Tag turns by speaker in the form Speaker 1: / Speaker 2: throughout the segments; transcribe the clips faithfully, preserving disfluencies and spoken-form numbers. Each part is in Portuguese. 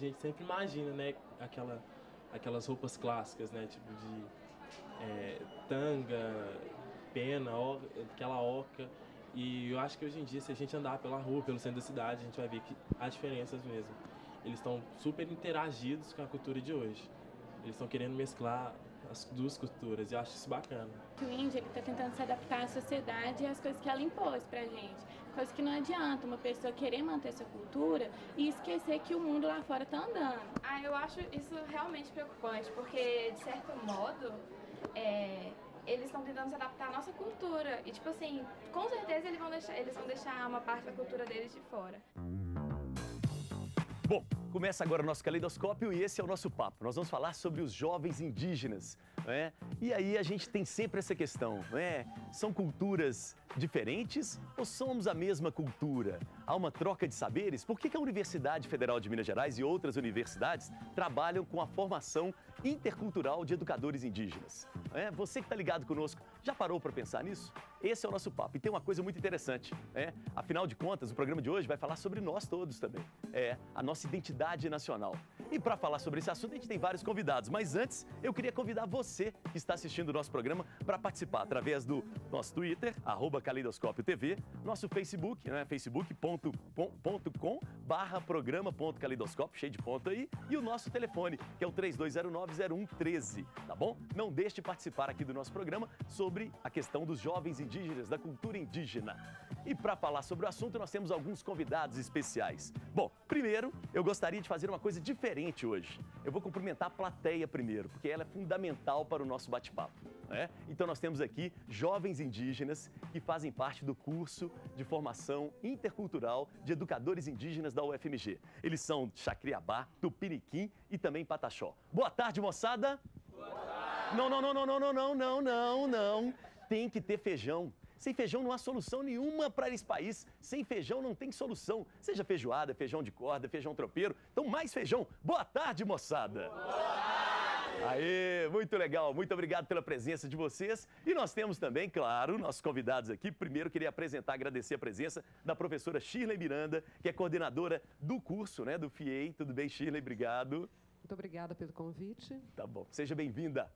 Speaker 1: gente sempre imagina, né, aquela, aquelas roupas clássicas, né, tipo de é, tanga, pena, ó, aquela oca. E eu acho que hoje em dia, se a gente andar pela rua, pelo centro da cidade, a gente vai ver que há diferenças mesmo. Eles estão super interagidos com a cultura de hoje. Eles estão querendo mesclar as duas culturas, e eu acho isso bacana.
Speaker 2: O índio está tentando se adaptar à sociedade e às coisas que ela impôs pra gente. Coisa que não adianta uma pessoa querer manter sua cultura e esquecer que o mundo lá fora está andando.
Speaker 3: Ah, eu acho isso realmente preocupante, porque, de certo modo, é, eles estão tentando se adaptar à nossa cultura. E, tipo assim, com certeza eles vão deixar, eles vão deixar uma parte da cultura deles de fora.
Speaker 4: Bom, começa agora o nosso Caleidoscópio e esse é o nosso papo. Nós vamos falar sobre os jovens indígenas, né? E aí a gente tem sempre essa questão, né? São culturas diferentes ou somos a mesma cultura? Há uma troca de saberes? Por que que a Universidade Federal de Minas Gerais e outras universidades trabalham com a formação intercultural de educadores indígenas? É, você que está ligado conosco, já parou para pensar nisso? Esse é o nosso papo. E tem uma coisa muito interessante, né? Afinal de contas, o programa de hoje vai falar sobre nós todos também. É, a nossa identidade nacional. E para falar sobre esse assunto, a gente tem vários convidados. Mas antes, eu queria convidar você que está assistindo o nosso programa para participar através do nosso Twitter, arroba Caleidoscópio T V, nosso Facebook, né? facebook ponto com barra programa ponto caleidoscópio, cheio de ponto aí, e o nosso telefone, que é o três dois zero nove zero um um três, tá bom? Não deixe de participar aqui do nosso programa sobre a questão dos jovens indígenas, da cultura indígena. E para falar sobre o assunto, nós temos alguns convidados especiais. Bom, primeiro, eu gostaria de fazer uma coisa diferente hoje. Eu vou cumprimentar a plateia primeiro, porque ela é fundamental para o nosso bate-papo, né? Então nós temos aqui jovens indígenas que fazem parte do curso de formação intercultural de educadores indígenas da U F M G. Eles são Xacriabá, Tupiniquim e também Pataxó. Boa tarde, moçada! Boa tarde! Não, não, não, não, não, não, não, não, não. Tem que ter feijão. Sem feijão não há solução nenhuma para esse país. Sem feijão não tem solução. Seja feijoada, feijão de corda, feijão tropeiro. Então mais feijão. Boa tarde, moçada! Boa tarde! Aê, muito legal. Muito obrigado pela presença de vocês. E nós temos também, claro, nossos convidados aqui. Primeiro queria apresentar, agradecer a presença da professora Shirley Miranda, que é coordenadora do curso, né, do F I E I. Tudo bem, Shirley? Obrigado.
Speaker 5: Muito obrigada pelo convite.
Speaker 4: Tá bom. Seja bem-vinda.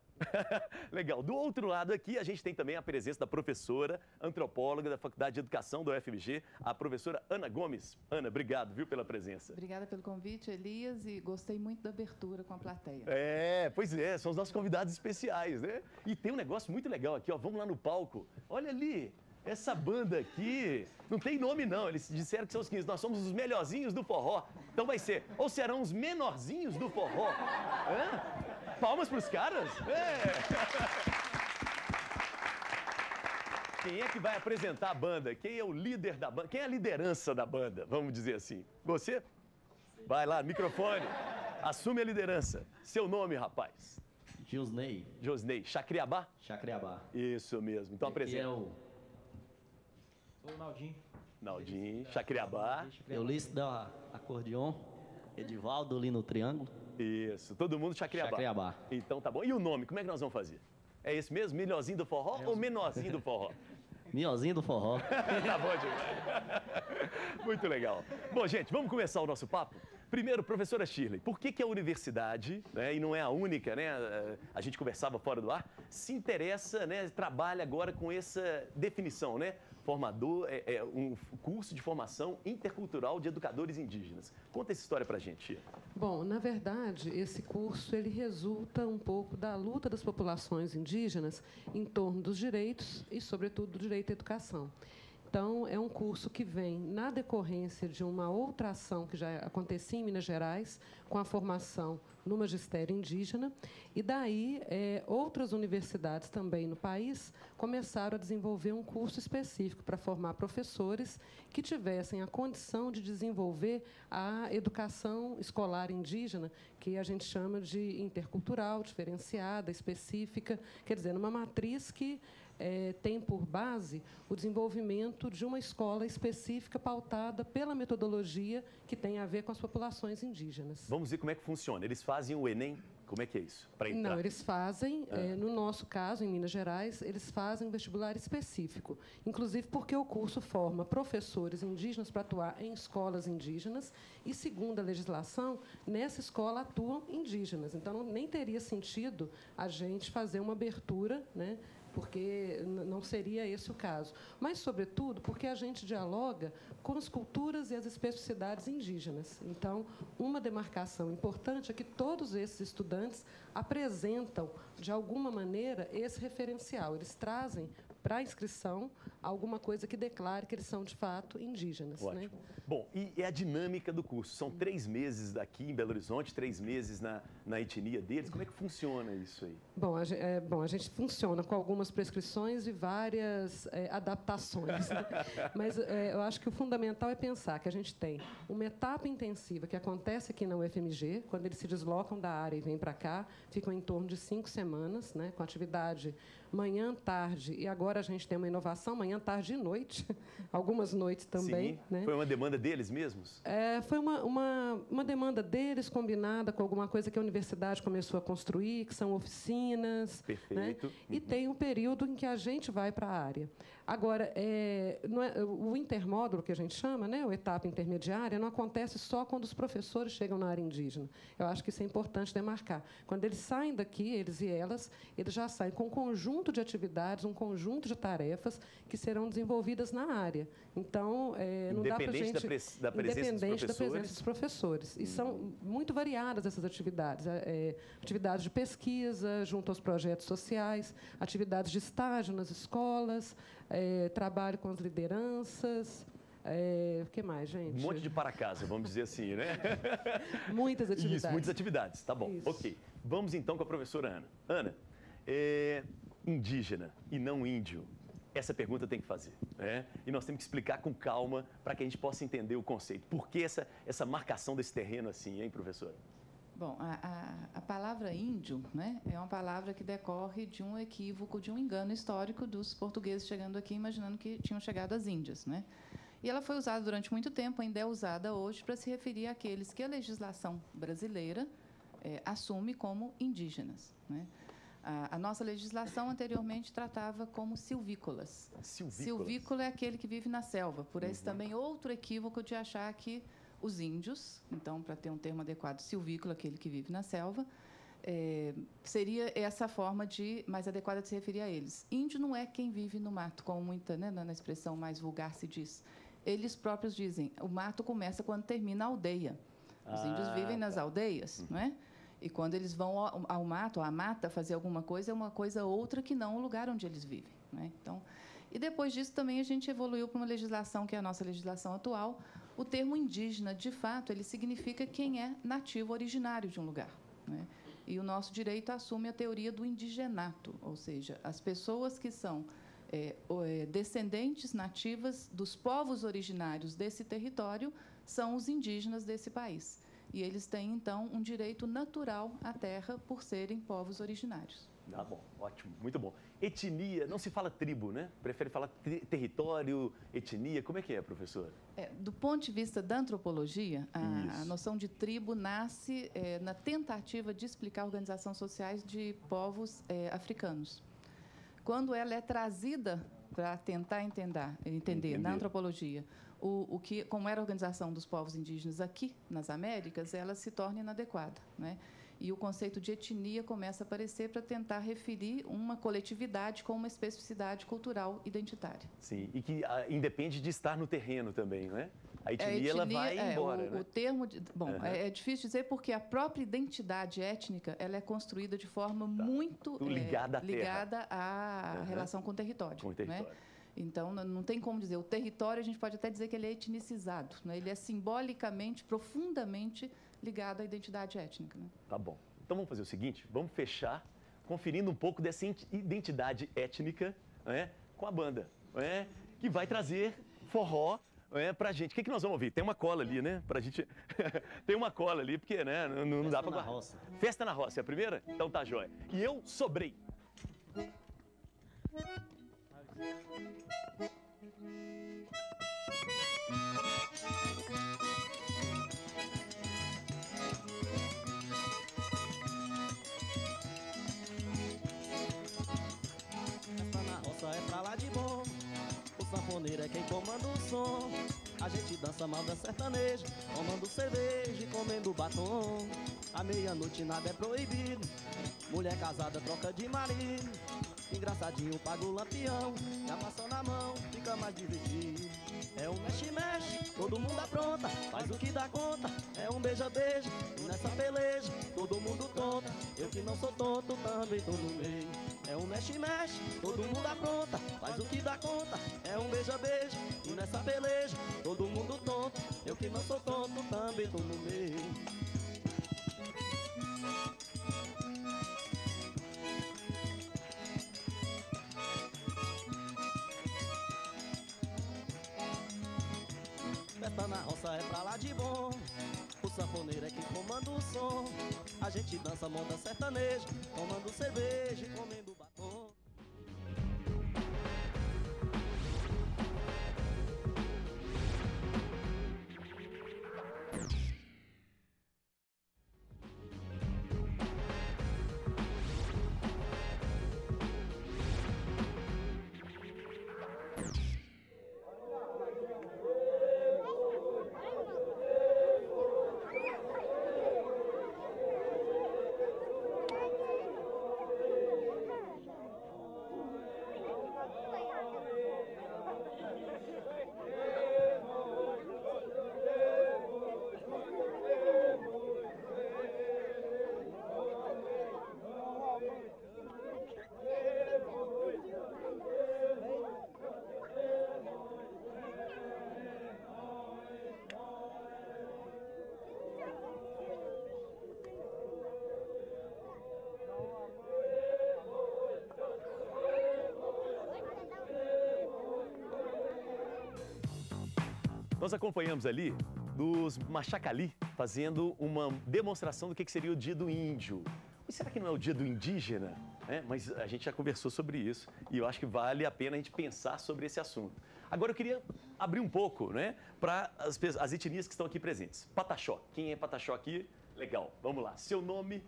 Speaker 4: Legal. Do outro lado aqui, a gente tem também a presença da professora, antropóloga da Faculdade de Educação da U F M G, a professora Ana Gomes. Ana, obrigado, viu, pela presença.
Speaker 6: Obrigada pelo convite, Elias, e gostei muito da abertura com a plateia.
Speaker 4: É, pois é, são os nossos convidados especiais, né? E tem um negócio muito legal aqui, ó, vamos lá no palco. Olha ali, essa banda aqui, não tem nome não, eles disseram que são os quinze, nós somos os melhorzinhos do forró. Então vai ser, ou serão os menorzinhos do forró? Hã? Palmas pros caras? É. Quem é que vai apresentar a banda? Quem é o líder da banda? Quem é a liderança da banda? Vamos dizer assim. Você? Vai lá, microfone. Assume a liderança. Seu nome, rapaz?
Speaker 7: Josnei.
Speaker 4: Josnei. Chacriabá?
Speaker 7: Chacriabá.
Speaker 4: Isso mesmo. Então apresenta.
Speaker 7: E é o...
Speaker 8: Sou o Naldinho.
Speaker 4: Naldinho. Chacriabá.
Speaker 7: Eulice da acordeon. Edivaldo ali no triângulo.
Speaker 4: Isso, todo mundo Chacriabá.
Speaker 7: Chacriabá.
Speaker 4: Então tá bom. E o nome, como é que nós vamos fazer? É esse mesmo? Melhorzinho do forró é ou menorzinho do forró?
Speaker 7: Melhorzinho do forró.
Speaker 4: Tá bom demais. Muito legal. Bom, gente, vamos começar o nosso papo? Primeiro, professora Shirley, por que que a universidade, né, e não é a única, né, a gente conversava fora do ar, se interessa, né, trabalha agora com essa definição, né, formador, é, é um curso de formação intercultural de educadores indígenas. Conta essa história pra gente, Shirley.
Speaker 5: Bom, na verdade, esse curso ele resulta um pouco da luta das populações indígenas em torno dos direitos e, sobretudo, do direito à educação. Então, é um curso que vem na decorrência de uma outra ação que já acontecia em Minas Gerais, com a formação no magistério indígena, e daí é, outras universidades também no país começaram a desenvolver um curso específico para formar professores que tivessem a condição de desenvolver a educação escolar indígena, que a gente chama de intercultural, diferenciada, específica, quer dizer, numa matriz que É, tem por base o desenvolvimento de uma escola específica pautada pela metodologia que tem a ver com as populações indígenas.
Speaker 4: Vamos ver como é que funciona. Eles fazem o Enem Como é que é isso? Para entrar?
Speaker 5: Não, eles fazem,
Speaker 4: Ah.
Speaker 5: eh, no nosso caso, em Minas Gerais, eles fazem um vestibular específico, inclusive porque o curso forma professores indígenas para atuar em escolas indígenas e, segundo a legislação, nessa escola atuam indígenas. Então, não, nem teria sentido a gente fazer uma abertura, né, porque n- não seria esse o caso. Mas, sobretudo, porque a gente dialoga com as culturas e as especificidades indígenas. Então, uma demarcação importante é que todos esses estudantes apresentam, de alguma maneira, esse referencial. Eles trazem para a inscrição alguma coisa que declare que eles são, de fato, indígenas.
Speaker 4: Ótimo.
Speaker 5: Né?
Speaker 4: Bom, e é a dinâmica do curso. São três meses daqui em Belo Horizonte, três meses na, na etnia deles. Como é que funciona isso aí?
Speaker 5: Bom, a, ge- é, bom, a gente funciona com algumas prescrições e várias é, adaptações. Né? Mas é, eu acho que o fundamental é pensar que a gente tem uma etapa intensiva que acontece aqui na U F M G, quando eles se deslocam da área e vêm para cá, ficam em torno de cinco semanas, né, com atividade manhã, tarde, e agora a gente tem uma inovação, manhã, tarde e noite, algumas noites também.
Speaker 4: Sim,
Speaker 5: Né?
Speaker 4: foi uma demanda deles mesmos?
Speaker 5: É, foi uma, uma, uma demanda deles combinada com alguma coisa que a universidade começou a construir, que são oficinas.
Speaker 4: Perfeito.
Speaker 5: Né? E tem um período em que a gente vai para a área. Agora, é, não é, o intermódulo, que a gente chama, né, a etapa intermediária, não acontece só quando os professores chegam na área indígena. Eu acho que isso é importante demarcar. Quando eles saem daqui, eles e elas, eles já saem com um conjunto de atividades, um conjunto de tarefas que serão desenvolvidas na área. Então, é, não dá para a
Speaker 4: Independente
Speaker 5: gente...
Speaker 4: da, pres- da presença dos
Speaker 5: Independente da
Speaker 4: professores?
Speaker 5: presença dos professores. E são muito variadas essas atividades. É, é, atividades de pesquisa junto aos projetos sociais, atividades de estágio nas escolas, é, trabalho com as lideranças. É, o que mais, gente?
Speaker 4: Um monte de para casa, vamos dizer assim, né?
Speaker 5: Muitas atividades.
Speaker 4: Isso, muitas atividades. Tá bom,
Speaker 5: Isso.
Speaker 4: ok. Vamos então com a professora Ana. Ana, é, indígena e não índio, essa pergunta tem que fazer, né? E nós temos que explicar com calma para que a gente possa entender o conceito. Por que essa, essa marcação desse terreno assim, hein, professora?
Speaker 6: Bom, a, a, a palavra índio, né, é uma palavra que decorre de um equívoco, de um engano histórico dos portugueses chegando aqui, imaginando que tinham chegado as Índias, né? E ela foi usada durante muito tempo, ainda é usada hoje para se referir àqueles que a legislação brasileira eh, assume como indígenas, né? A, a nossa legislação anteriormente tratava como silvícolas.
Speaker 4: Silvícolas.
Speaker 6: Silvícola é aquele que vive na selva. Por esse
Speaker 4: Uhum.
Speaker 6: também outro equívoco de achar que os índios, então, para ter um termo adequado, silvícola, aquele que vive na selva, é, seria essa forma de mais adequada de se referir a eles. Índio não é quem vive no mato, como muita, né, na expressão mais vulgar se diz. Eles próprios dizem, o mato começa quando termina a aldeia. Os
Speaker 4: Ah,
Speaker 6: índios vivem nas
Speaker 4: tá.
Speaker 6: aldeias, não é? E quando eles vão ao, ao mato, à mata, fazer alguma coisa, é uma coisa outra que não o lugar onde eles vivem, né? Então, e depois disso também a gente evoluiu para uma legislação que é a nossa legislação atual. O termo indígena, de fato, ele significa quem é nativo originário de um lugar, né? E o nosso direito assume a teoria do indigenato, ou seja, as pessoas que são é, o- é, descendentes nativas dos povos originários desse território são os indígenas desse país. E eles têm, então, um direito natural à terra por serem povos originários.
Speaker 4: Tá bom, ótimo, muito bom. Etnia, não se fala tribo, né? Prefere falar tri- território, etnia. Como é que é, professora?
Speaker 6: É, do ponto de vista da antropologia, a, a
Speaker 4: Isso.
Speaker 6: noção de tribo nasce é, na tentativa de explicar organizações sociais de povos é, africanos. Quando ela é trazida para tentar entender, entender
Speaker 4: Entender.
Speaker 6: na antropologia o, o que, como era a organização dos povos indígenas aqui nas Américas, ela se torna inadequada, né? E o conceito de etnia começa a aparecer para tentar referir uma coletividade com uma especificidade cultural identitária.
Speaker 4: Sim, e que ah, independe de estar no terreno também, né? A etnia,
Speaker 6: É,
Speaker 4: ela vai
Speaker 6: é,
Speaker 4: embora,
Speaker 6: o,
Speaker 4: né?
Speaker 6: o termo, de- bom,
Speaker 4: Aham.
Speaker 6: é, é difícil dizer porque a própria identidade étnica ela é construída de forma muito
Speaker 4: Tudo ligada à terra.
Speaker 6: ligada à
Speaker 4: Aham.
Speaker 6: relação com o território.
Speaker 4: Com o território.
Speaker 6: Né? Então, não, não tem como dizer. O território, a gente pode até dizer que ele é etnicizado, né? Ele é simbolicamente, profundamente ligado à identidade étnica. Né?
Speaker 4: Tá bom. Então vamos fazer o seguinte, vamos fechar conferindo um pouco dessa int- identidade étnica, né, com a banda, né, que vai trazer forró, né, pra gente. O que, que nós vamos ouvir? Tem uma cola ali, né? Pra gente. Tem uma cola ali, porque né, não, não dá
Speaker 7: Festa
Speaker 4: pra
Speaker 7: na
Speaker 4: guardar.
Speaker 7: roça.
Speaker 4: Festa na roça, é a primeira? Então tá jóia. E eu sobrei.
Speaker 7: sanfoneiro é quem comanda o som. A gente dança moda sertaneja, tomando cerveja e comendo batom. À meia-noite nada é proibido, mulher casada troca de marido. Engraçadinho paga o lampião, e a maçã na mão fica mais divertido. É um mexe-mexe, todo mundo apronta, faz o que dá conta. É um beija-beija, e nessa peleja, todo mundo tonta. Eu que não sou tonto, também tô no meio. É um mexe-mexe, todo mundo apronta, faz o que dá conta. É um beija-beija, e nessa peleja, todo mundo tonto. Eu que não sou tonto, também tô no meio. Festa na roça é pra lá de bom, o sanfoneiro é quem comanda o som. A gente dança moda sertaneja, tomando cerveja e comendo batom.
Speaker 4: Nós acompanhamos ali dos Machacali fazendo uma demonstração do que seria o Dia do Índio. Mas será que não é o Dia do Indígena? É, mas a gente já conversou sobre isso e eu acho que vale a pena a gente pensar sobre esse assunto. Agora eu queria abrir um pouco, né, para as, as etnias que estão aqui presentes. Pataxó. Quem é Pataxó aqui? Legal. Vamos lá. Seu nome?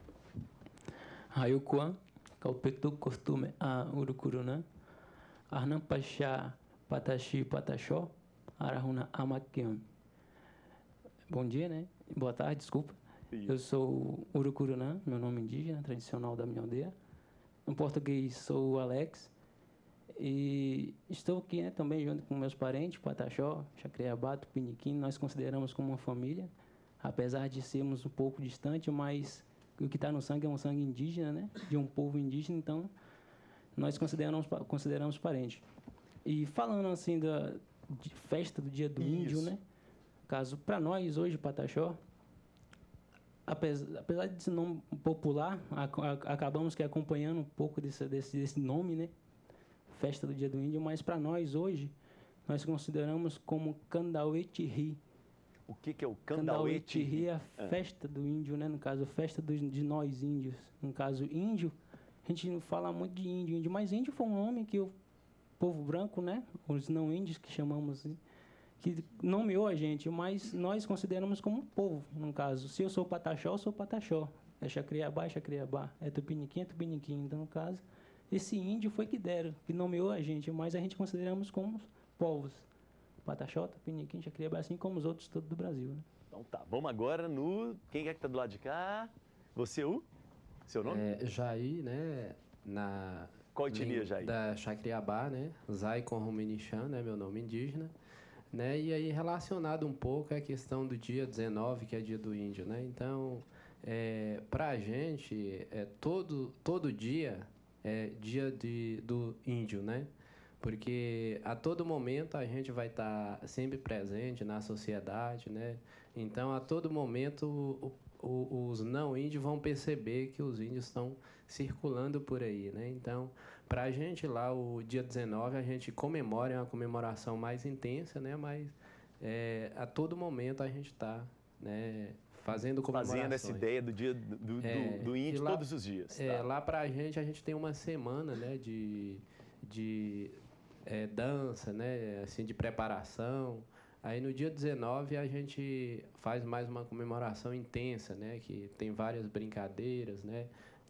Speaker 9: Ayukuan, Kaupetu Costume a Urucurunã, Arnam Pachá, Pataxi, Pataxó. Arahuna Amakian. Bom dia, né? Boa tarde, desculpa. Isso. Eu sou Urucurunã, meu nome indígena, tradicional da minha aldeia. Em português, sou o Alex. E estou aqui, né, também junto com meus parentes, Pataxó, Chacreabá, Tupiniquim. Nós consideramos como uma família, apesar de sermos um pouco distante, mas o que está no sangue é um sangue indígena, né? De um povo indígena, então nós consideramos, consideramos parentes. E falando assim da de festa do Dia do Isso. Índio, né? Caso para nós hoje, Pataxó, apesar, apesar desse nome popular, a, a, acabamos que acompanhando um pouco desse, desse, desse nome, né? Festa do Dia do Índio, mas para nós hoje, nós consideramos como Candauê-Tirri.
Speaker 4: O que, que é o Candauê-Tirri?
Speaker 9: Candauê-Tirri é a festa do índio, né? No caso, festa do, de nós índios. No caso, índio, a gente não fala muito de índio, índio, mas índio foi um nome que o povo branco, né? Os não índios que chamamos, que nomeou a gente, mas nós consideramos como um povo, no caso. Se eu sou Pataxó, eu sou Pataxó. É Chacreabá, é Chacreabá. É Tupiniquim, é Tupiniquim. Então, no caso, esse índio foi que deram, que nomeou a gente, mas a gente consideramos como povos. Pataxó, Tupiniquim, Chacreabá, assim como os outros todos do Brasil, né?
Speaker 4: Então tá, vamos agora no... Quem é que tá do lado de cá? Você, o? Seu nome?
Speaker 10: É, Jair, né? Na...
Speaker 4: Qual etnia, Jair?
Speaker 10: Da Chacreabá, né? Zai Conruminichan, né? Meu nome indígena. Né? E aí, relacionado um pouco à questão do dia dezenove, que é dia do índio, né? Então, é, para a gente, é, todo, todo dia é dia de, do índio, né? Porque a todo momento a gente vai estar tá sempre presente na sociedade, né? Então, a todo momento, o, o, os não índios vão perceber que os índios estão circulando por aí, né? Então, para a gente lá, o dia dezenove, a gente comemora, é uma comemoração mais intensa, né? Mas é, a todo momento a gente está, né, fazendo comemorações.
Speaker 4: Fazendo essa ideia do dia do, do,
Speaker 10: é,
Speaker 4: do índio
Speaker 10: lá,
Speaker 4: todos os dias.
Speaker 10: É,
Speaker 4: tá?
Speaker 10: lá para a gente, a gente tem uma semana, né, de, de é, dança, né, assim, de preparação. Aí no dia dezenove a gente faz mais uma comemoração intensa, né, que tem várias brincadeiras, né?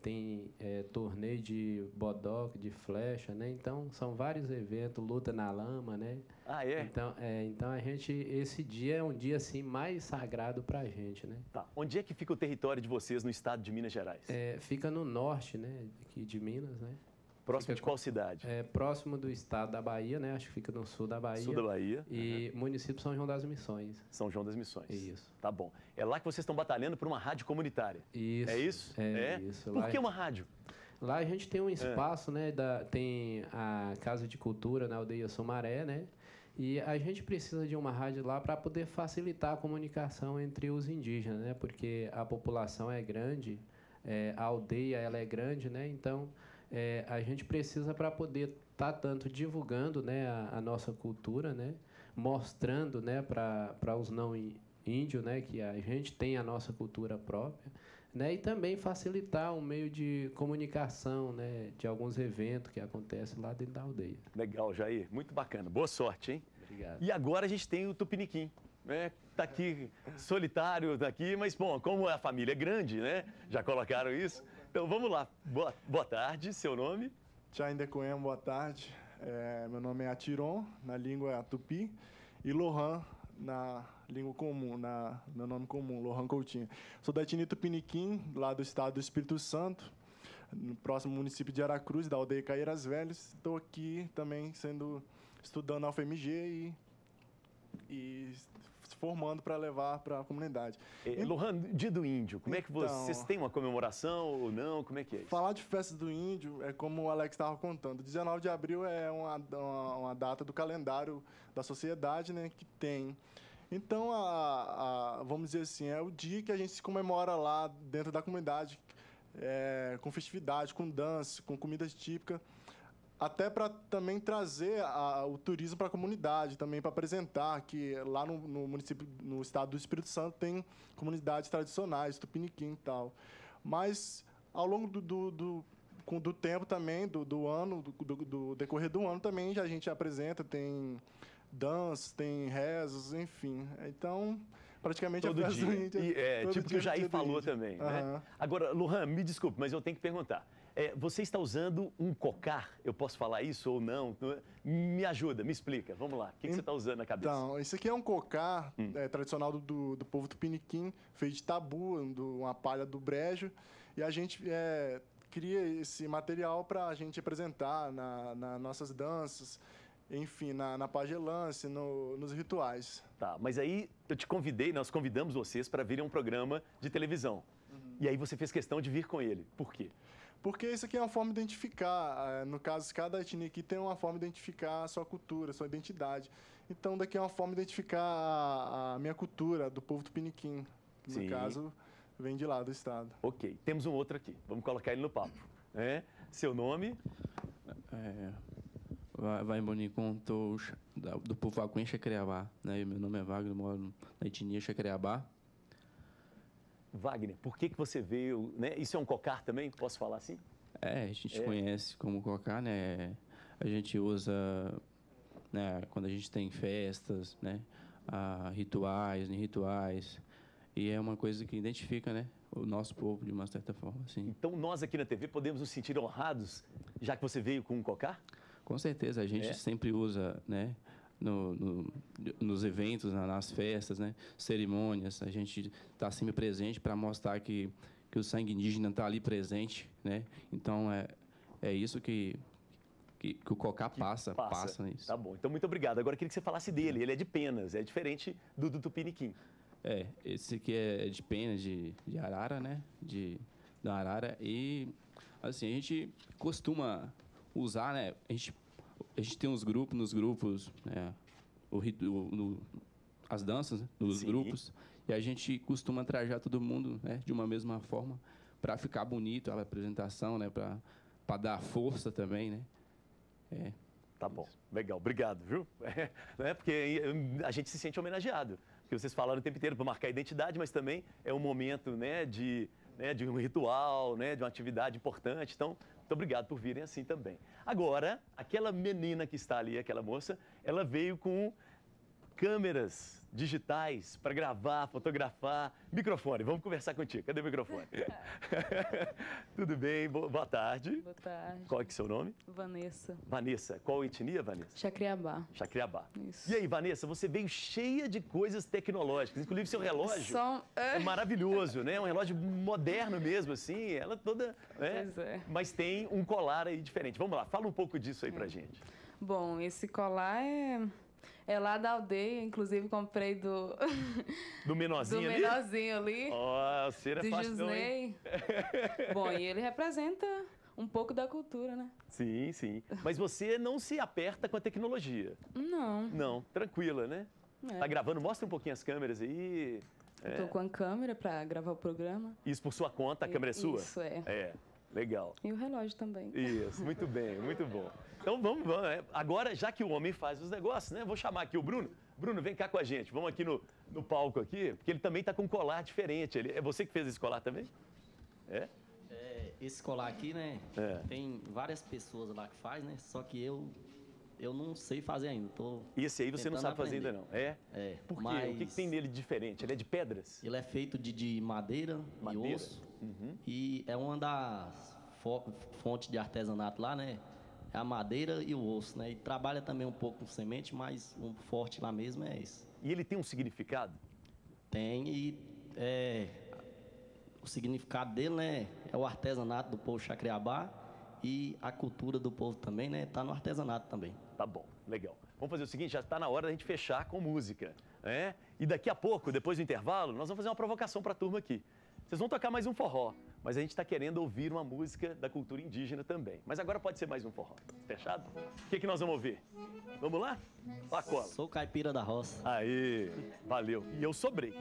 Speaker 10: tem é, torneio de bodoque, de flecha, né? Então, são vários eventos, luta na lama, né?
Speaker 4: Ah, é?
Speaker 10: Então, é, então a gente, esse dia é um dia, assim, mais sagrado para a gente, né?
Speaker 4: Tá. Onde é que fica o território de vocês no estado de Minas Gerais?
Speaker 10: É, fica no norte, né? Aqui de Minas, né?
Speaker 4: Próximo
Speaker 10: Fica
Speaker 4: de qual cidade?
Speaker 10: É, próximo do estado da Bahia, né? Acho que fica no sul da Bahia.
Speaker 4: Sul da Bahia.
Speaker 10: E uhum. município São João das Missões.
Speaker 4: São João das Missões.
Speaker 10: Isso.
Speaker 4: Tá bom. É lá que vocês estão batalhando por uma rádio comunitária.
Speaker 10: Isso.
Speaker 4: É isso?
Speaker 10: É,
Speaker 4: é?
Speaker 10: isso.
Speaker 4: Por
Speaker 10: lá
Speaker 4: que uma rádio?
Speaker 10: Lá a gente tem um espaço, é. né? Da, tem a Casa de Cultura na aldeia Sumaré, né? E a gente precisa de uma rádio lá para poder facilitar a comunicação entre os indígenas, né? Porque a população é grande, é, a aldeia ela é grande, né? Então, é, a gente precisa para poder estar tá tanto divulgando, né, a, a nossa cultura, né? Mostrando, né, para os não índios, né, que a gente tem a nossa cultura própria, né? E também facilitar o meio de comunicação, né, de alguns eventos que acontecem lá dentro da aldeia.
Speaker 4: Legal, Jair. Muito bacana. Boa sorte, hein?
Speaker 10: Obrigado.
Speaker 4: E agora a gente tem o Tupiniquim, né? Tá aqui solitário, tá aqui, mas bom, como a família é grande, né? Já colocaram isso. Então vamos lá. Boa, boa tarde, seu nome?
Speaker 11: Tchaindecoen, boa tarde. É, meu nome é Atiron, na língua Tupi, e Lohan, na língua comum, na meu nome comum, Lohan Coutinho. Sou da etnia Tupiniquim, lá do estado do Espírito Santo, no próximo município de Aracruz, da aldeia Caíras Velhas. Estou aqui também sendo estudando na U F M G e, e se formando para levar para a comunidade.
Speaker 4: É, Lohan, dia do índio, como é que
Speaker 11: então,
Speaker 4: vocês têm uma comemoração ou não? Como é que é isso?
Speaker 11: Falar de festa do índio é como o Alex estava contando. dezenove de abril é uma, uma, uma data do calendário da sociedade, né, que tem. Então, a, a, vamos dizer assim, é o dia que a gente se comemora lá dentro da comunidade, é, com festividade, com dança, com comidas típicas, até para também trazer a, o turismo para a comunidade, também para apresentar que lá no, no município, no estado do Espírito Santo, tem comunidades tradicionais, Tupiniquim e tal. Mas, ao longo do, do, do, com, do tempo também, do, do ano, do, do, do decorrer do ano, também já a gente apresenta, tem danças, tem rezas, enfim. Então, praticamente
Speaker 4: todo
Speaker 11: a festa
Speaker 4: dia.
Speaker 11: do índio.
Speaker 4: E, é,
Speaker 11: todo
Speaker 4: tipo que o Jair falou também,
Speaker 11: uhum.
Speaker 4: né? Agora, Lohan, me desculpe, mas eu tenho que perguntar. É, você está usando um cocar? Eu posso falar isso ou não? Me ajuda, me explica. Vamos lá. O que, que você está usando na cabeça?
Speaker 11: Então, isso aqui é um cocar
Speaker 4: hum.
Speaker 11: é, tradicional do, do, do povo tupiniquim, feito de tabu, do, uma palha do brejo. E a gente é, cria esse material para a gente apresentar nas na nossas danças, enfim, na, na pagelância, no, nos rituais.
Speaker 4: Tá, mas aí eu te convidei, nós convidamos vocês para virem a um programa de televisão. Uhum. E aí você fez questão de vir com ele. Por quê?
Speaker 11: Porque isso aqui é uma forma de identificar. No caso, cada etnia aqui tem uma forma de identificar a sua cultura, a sua identidade. Então, daqui é uma forma de identificar a, a minha cultura, do povo tupiniquim. Que, no
Speaker 4: Sim.
Speaker 11: caso, vem de lá do estado.
Speaker 4: Ok, temos um outro aqui. Vamos colocar ele no papo. É? Seu nome?
Speaker 9: É, vai Bonicon, do povo Aquém Xacreabá. Né? Meu nome é Wagner, moro na etnia Xacreabá.
Speaker 4: Wagner, por que, que você veio, né? Isso é um cocar também? Posso falar assim?
Speaker 9: É, a gente
Speaker 4: é.
Speaker 9: conhece como cocar, né? A gente usa, né, quando a gente tem festas, né? Ah, rituais, em rituais. E é uma coisa que identifica, né, o nosso povo de uma certa forma, assim.
Speaker 4: Então nós aqui na T V podemos nos sentir honrados, já que você veio com um cocar?
Speaker 9: Com certeza, a gente
Speaker 4: é.
Speaker 9: sempre usa, né? No, no, nos eventos, nas festas, né? Cerimônias, a gente está sempre presente para mostrar que, que o sangue indígena está ali presente, né? Então, é, é isso que, que, que o cocá
Speaker 4: que
Speaker 9: passa,
Speaker 4: passa,
Speaker 9: passa nisso.
Speaker 4: Tá bom, então muito obrigado. Agora eu queria que você falasse dele, ele é de penas, é diferente do do Tupiniquim.
Speaker 9: É, esse aqui é de penas, de, de arara, né? De, da arara e, assim, a gente costuma usar, né? A gente A gente tem uns grupos, nos grupos, né, o, o, as danças, né, nos
Speaker 4: Sim.
Speaker 9: grupos, e a gente costuma trajar todo mundo, né, de uma mesma forma, para ficar bonito a apresentação, né, para dar força também, né. É.
Speaker 4: Tá bom, legal, obrigado, viu? É, né, porque a gente se sente homenageado, porque vocês falaram o tempo inteiro para marcar a identidade, mas também é um momento, né, de, né, de um ritual, né, de uma atividade importante, então... Muito obrigado por virem assim também. Agora, aquela menina que está ali, aquela moça, ela veio com câmeras digitais para gravar, fotografar. Microfone, vamos conversar contigo. Cadê o microfone? Tudo bem? Boa tarde.
Speaker 12: Boa tarde.
Speaker 4: Qual é, que é o seu nome?
Speaker 12: Vanessa.
Speaker 4: Vanessa. Qual etnia, Vanessa?
Speaker 12: Chacriabá.
Speaker 4: Chacriabá.
Speaker 12: Isso.
Speaker 4: E aí, Vanessa, você veio cheia de coisas tecnológicas. Inclusive, seu relógio
Speaker 12: Som...
Speaker 4: é maravilhoso, né? Um relógio moderno mesmo, assim. Ela toda... Né?
Speaker 12: Pois é.
Speaker 4: Mas tem um colar aí diferente. Vamos lá, fala um pouco disso aí pra gente.
Speaker 12: Bom, esse colar é... É lá da aldeia, inclusive comprei do...
Speaker 4: Do menorzinho
Speaker 12: do
Speaker 4: ali?
Speaker 12: Do menorzinho ali.
Speaker 4: Ó, oh, cera é fácil não, hein?
Speaker 12: Bom, e ele representa um pouco da cultura, né?
Speaker 4: Sim, sim. Mas você não se aperta com a tecnologia?
Speaker 12: Não.
Speaker 4: Não, tranquila, né?
Speaker 12: É.
Speaker 4: Tá gravando? Mostra um pouquinho as câmeras aí.
Speaker 12: É. Tô com a câmera para gravar o programa.
Speaker 4: Isso por sua conta, a câmera é sua?
Speaker 12: Isso, é.
Speaker 4: É, legal.
Speaker 12: E o relógio também.
Speaker 4: Isso, muito bem, muito bom. Então vamos, vamos. É. Agora, já que o homem faz os negócios, né? Vou chamar aqui o Bruno. Bruno, vem cá com a gente. Vamos aqui no, no palco aqui, porque ele também está com um colar diferente. Ele, é você que fez esse colar também? É?
Speaker 7: É, esse colar aqui, né?
Speaker 4: É.
Speaker 7: Tem várias pessoas lá que faz, né? Só que eu eu não sei fazer ainda. Tô
Speaker 4: e esse aí você não sabe fazer ainda não? É?
Speaker 7: É.
Speaker 4: Por quê?
Speaker 7: Mas
Speaker 4: o que, que tem nele de diferente? Ele é de pedras?
Speaker 7: Ele é feito de, de madeira, madeira e osso.
Speaker 4: Uhum.
Speaker 7: E é uma das fontes de artesanato lá, né? É a madeira e o osso, né? E trabalha também um pouco com semente, mas o forte lá mesmo é esse.
Speaker 4: E ele tem um significado?
Speaker 7: Tem, e é, o significado dele, né? É o artesanato do povo Chacriabá e a cultura do povo também, né? Tá no artesanato também.
Speaker 4: Tá bom, legal. Vamos fazer o seguinte, já está na hora da gente fechar com música, né? E daqui a pouco, depois do intervalo, nós vamos fazer uma provocação para a turma aqui. Vocês vão tocar mais um forró, mas a gente está querendo ouvir uma música da cultura indígena também. Mas agora pode ser mais um forró. Fechado? O que, que nós vamos ouvir? Vamos lá? Ó a cola.
Speaker 7: Sou caipira da roça.
Speaker 4: Aí, valeu. E eu sobrei.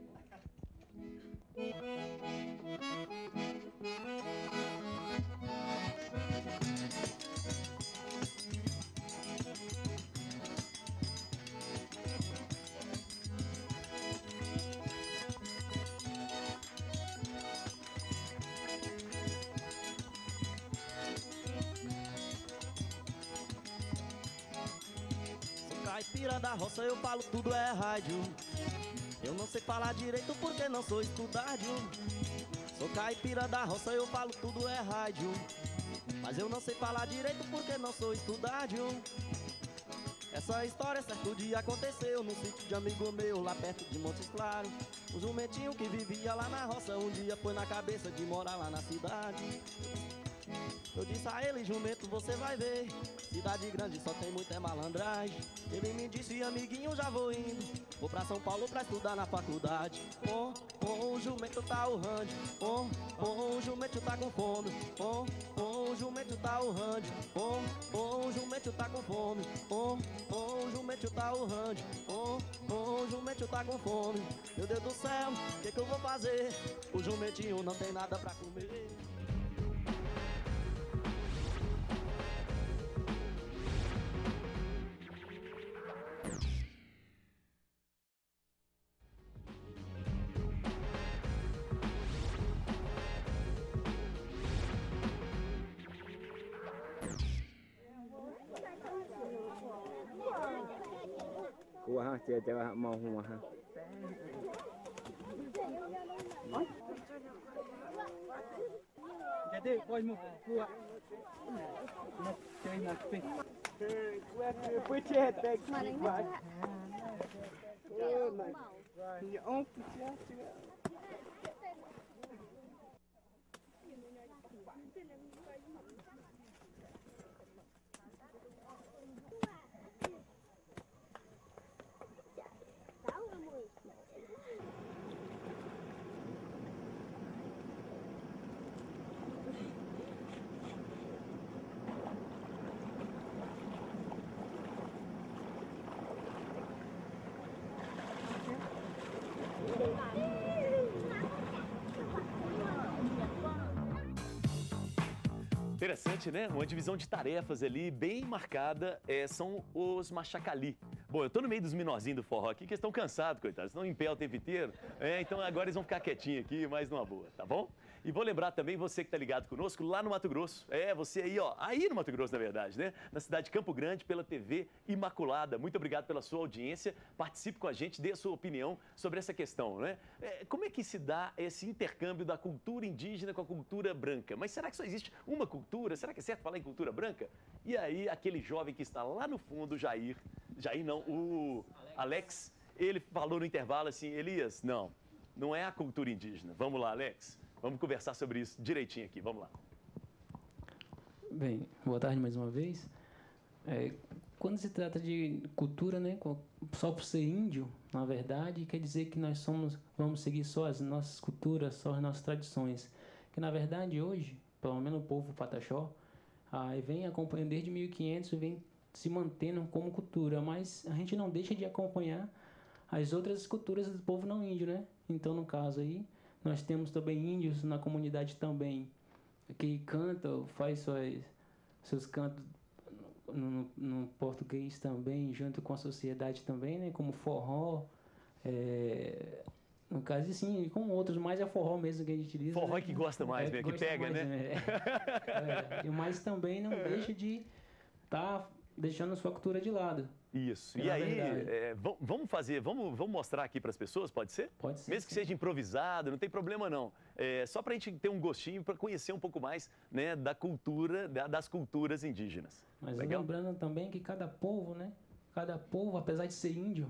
Speaker 7: Caipira da roça, eu falo tudo é rádio. Eu não sei falar direito porque não sou estudado. Sou caipira da roça, eu falo tudo é rádio. Mas eu não sei falar direito porque não sou estudado. Essa história certo dia aconteceu num sítio de amigo meu lá perto de Montes Claros. Um jumentinho que vivia lá na roça um dia foi na cabeça de morar lá na cidade. Eu disse a ele, jumento, você vai ver, cidade grande só tem muita malandragem. Ele me disse, amiguinho, já vou indo, vou pra São Paulo pra estudar na faculdade. Oh, oh, o jumento tá urrando, oh, oh, o jumento tá com fome. Oh, oh, o jumento tá urrando, oh, oh, o jumento tá com fome. Oh, oh, o jumento tá urrando, oh, oh, o jumento tá com fome. Meu Deus do céu, o que que eu vou fazer? O jumentinho não tem nada pra comer.
Speaker 13: Wah, dia dia mau wah. Jadi kau mau kuat. Nak cari nak pin. Kuat pucat tak kuat. Oh, nak. Ya om pucat.
Speaker 4: Interessante, né? Uma divisão de tarefas ali bem marcada é, são os machacali. Bom, eu tô no meio dos menorzinhos do forró aqui, que eles estão cansados, coitados, estão em pé o tempo inteiro. É, então agora eles vão ficar quietinhos aqui, mas numa boa, tá bom? E vou lembrar também você que tá ligado conosco lá no Mato Grosso. É, você aí, ó, aí no Mato Grosso, na verdade, né? Na cidade de Campo Grande, pela T V Imaculada. Muito obrigado pela sua audiência. Participe com a gente, dê a sua opinião sobre essa questão, né? É, como é que se dá esse intercâmbio da cultura indígena com a cultura branca? Mas será que só existe uma cultura? Será que é certo falar em cultura branca? E aí, aquele jovem que está lá no fundo, Jair, Jair não, o Alex, ele falou no intervalo assim, Elias, não, não é a cultura indígena. Vamos lá, Alex. Vamos conversar sobre isso direitinho aqui, vamos lá.
Speaker 9: Bem, boa tarde mais uma vez. É, quando se trata de cultura, né, só por ser índio, na verdade, quer dizer que nós somos, vamos seguir só as nossas culturas, só as nossas tradições. Que, na verdade, hoje, pelo menos o povo pataxó, ah, vem acompanhando desde mil e quinhentos e vem se mantendo como cultura, mas a gente não deixa de acompanhar as outras culturas do povo não índio, né? Então, no caso aí, nós temos também índios na comunidade também, que cantam, faz suas, seus cantos no, no português também, junto com a sociedade também, né? Como forró, é, no caso, sim, com outros, mais é forró mesmo que a gente diz.
Speaker 4: Forró
Speaker 9: né?
Speaker 4: que gosta mais, é, que pega,
Speaker 9: mais,
Speaker 4: né?
Speaker 9: É. É, mas também não deixa de estar tá deixando a sua cultura de lado.
Speaker 4: Isso.
Speaker 9: É
Speaker 4: e aí,
Speaker 9: é,
Speaker 4: vamos fazer, vamos, vamos mostrar aqui para as pessoas, pode ser?
Speaker 9: Pode ser.
Speaker 4: Mesmo sim. que seja improvisado, não tem problema não. É, só para a gente ter um gostinho, para conhecer um pouco mais, né, da cultura, da, das culturas indígenas.
Speaker 9: Mas
Speaker 4: Legal?
Speaker 9: Lembrando também que cada povo, né? Cada povo, apesar de ser índio,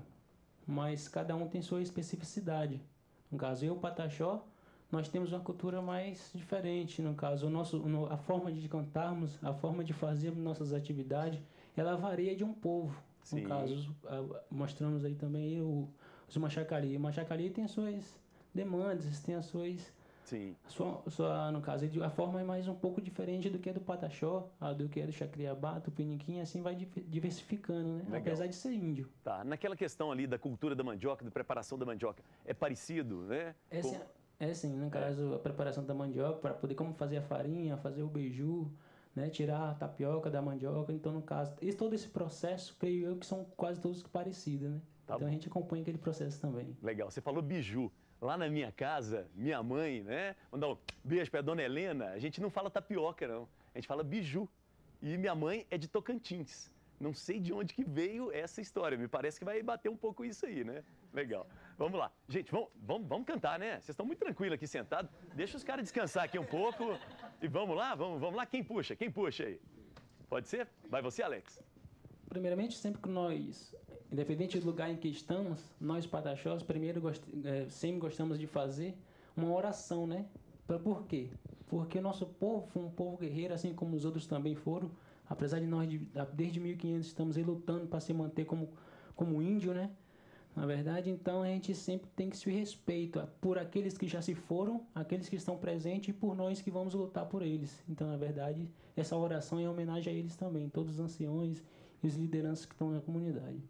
Speaker 9: mas cada um tem sua especificidade. No caso, eu, Pataxó, nós temos uma cultura mais diferente. No caso, o nosso, a forma de cantarmos, a forma de fazermos nossas atividades, ela varia de um povo.
Speaker 4: Sim.
Speaker 9: No caso, mostramos aí também o, os Machacali. O Machacali tem as suas demandas, tem as suas...
Speaker 4: Sim.
Speaker 9: A sua, a sua, no caso, a forma é mais um pouco diferente do que a do Pataxó, a do que a do Chacriabá, do Piniquim, assim vai diversificando, né?
Speaker 4: Legal.
Speaker 9: Apesar de ser índio.
Speaker 4: Tá, naquela questão ali da cultura da mandioca, da preparação da mandioca, é parecido, né?
Speaker 9: É,
Speaker 4: Com...
Speaker 9: sim, é sim, no caso, a preparação da mandioca, para poder como fazer a farinha, fazer o beiju, né, tirar a tapioca da mandioca. Então, no caso, esse, todo esse processo, creio eu, que são quase todos parecidos, né? Tá então, bom. A gente acompanha aquele processo também.
Speaker 4: Legal. Você falou biju. Lá na minha casa, minha mãe, né? Mandar um beijo para a dona Helena, a gente não fala tapioca, não. A gente fala biju. E minha mãe é de Tocantins. Não sei de onde que veio essa história. Me parece que vai bater um pouco isso aí, né? Legal. Vamos lá. Gente, vamos, vamos, vamos cantar, né? Vocês estão muito tranquilos aqui sentados. Deixa os caras descansar aqui um pouco. E vamos lá, vamos, vamos lá. Quem puxa? Quem puxa aí? Pode ser? Vai você, Alex.
Speaker 9: Primeiramente, sempre que nós, independente do lugar em que estamos, nós, pataxós, primeiro gost... é, sempre gostamos de fazer uma oração, né? Por quê? Porque o nosso povo foi um povo guerreiro, assim como os outros também foram. Apesar de nós, desde mil e quinhentos, estamos aí lutando para se manter como, como índio, né? Na verdade, então, a gente sempre tem que se respeitar por aqueles que já se foram, aqueles que estão presentes e por nós que vamos lutar por eles. Então, na verdade, essa oração é em homenagem a eles também, todos os anciões e os lideranças que estão na comunidade.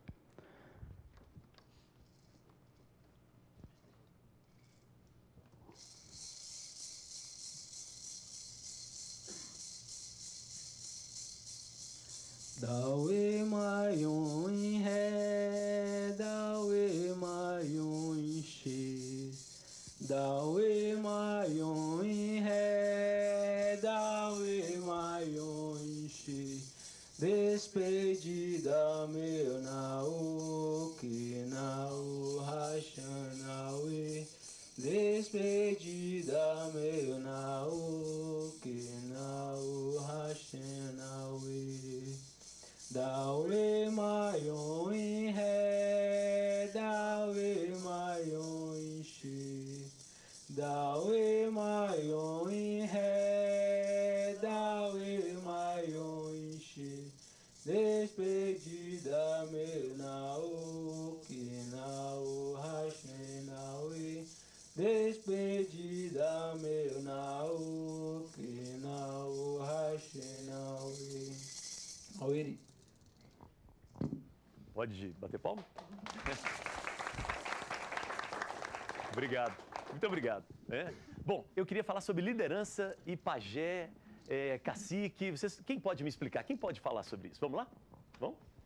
Speaker 9: Dawe mayon he, dawe mayon she, dawe mayon he, dawe mayon she. Despedida meu nao, que nao rachanawe. Despedida meu nao, que nao rachanawe. Dawe mayon he, dawe mayon she, dawe mayon he, dawe mayon she. Despedida meu nao, que nao rachanawe. Despedida meu nao, que nao rachanawe. Aueri.
Speaker 4: Pode bater palma? Obrigado, muito obrigado. É. Bom, eu queria falar sobre liderança e pajé, é, cacique. Vocês, quem pode me explicar? Quem pode falar sobre isso? Vamos lá? Vamos?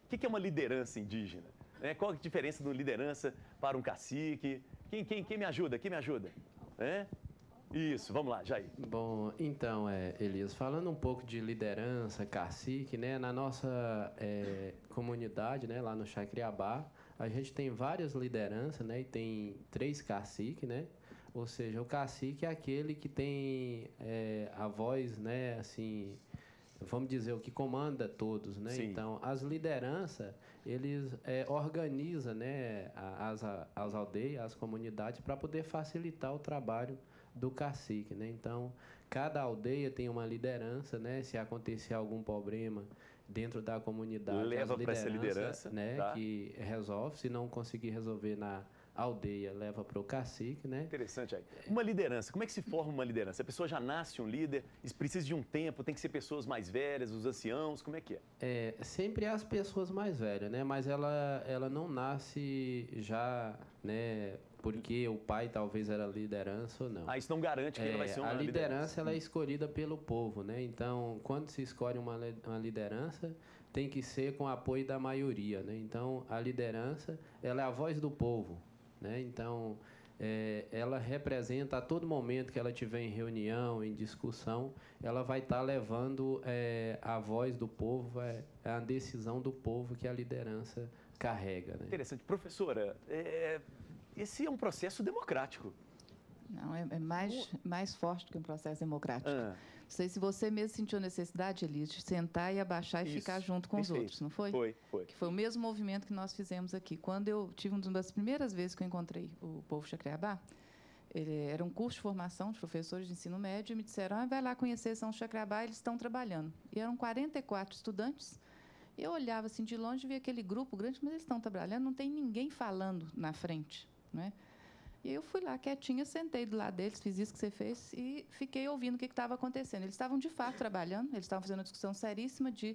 Speaker 4: que é uma liderança indígena? É, qual a diferença de uma liderança para um cacique? Quem, quem, quem me ajuda? Quem me ajuda? É? Isso, vamos lá, Jair.
Speaker 10: Bom, então, é, Elias, falando um pouco de liderança, cacique, né, na nossa é, comunidade, né, lá no Chacriabá, a gente tem várias lideranças, né, e tem três caciques, né, ou seja, o cacique é aquele que tem é, a voz, né, assim, vamos dizer, o que comanda todos, né? Sim. Então, as lideranças, eles é, organizam, né, as, as aldeias, as comunidades, para poder facilitar o trabalho do cacique, né? Então, cada aldeia tem uma liderança, né? Se acontecer algum problema dentro da comunidade,
Speaker 4: leva para essa liderança,
Speaker 10: né? Tá? Que resolve. Se não conseguir resolver na aldeia, leva para o cacique, né?
Speaker 4: Interessante aí. Uma liderança, como é que se forma uma liderança? A pessoa já nasce um líder, precisa de um tempo, tem que ser pessoas mais velhas, os anciãos, como é que é?
Speaker 10: É, sempre as pessoas mais velhas, né? Mas ela, ela não nasce já, né? Porque o pai talvez era liderança ou não.
Speaker 4: Ah, isso não garante que
Speaker 10: é,
Speaker 4: ele vai ser uma
Speaker 10: liderança. A liderança,
Speaker 4: liderança.
Speaker 10: Ela é escolhida pelo povo, né? Então, quando se escolhe uma, uma liderança, tem que ser com o apoio da maioria, né? Então, a liderança, ela é a voz do povo, né? Então, é, ela representa a todo momento que ela estiver em reunião, em discussão, ela vai estar levando é, a voz do povo, é, a decisão do povo que a liderança carrega, né?
Speaker 4: Interessante. Professora, é... esse é um processo democrático.
Speaker 6: Não, é, é mais, mais forte do que um processo democrático.
Speaker 4: Ah.
Speaker 6: Não sei se você mesmo sentiu necessidade, Elias, de sentar e abaixar e
Speaker 4: Isso.
Speaker 6: ficar junto com
Speaker 4: Perfeito.
Speaker 6: os outros, não foi?
Speaker 4: Foi, foi.
Speaker 6: Que foi o mesmo movimento que nós fizemos aqui. Quando eu tive uma das primeiras vezes que eu encontrei o povo Chacriabá, ele era um curso de formação de professores de ensino médio, e me disseram, ah, vai lá conhecer São Chacriabá, eles estão trabalhando. E eram quarenta e quatro estudantes. Eu olhava assim de longe e via aquele grupo grande, mas eles estão trabalhando, não tem ninguém falando na frente, não é? E eu fui lá quietinha, sentei do lado deles, fiz isso que você fez e fiquei ouvindo o que estava acontecendo. Eles estavam, de fato, trabalhando, eles estavam fazendo uma discussão seríssima de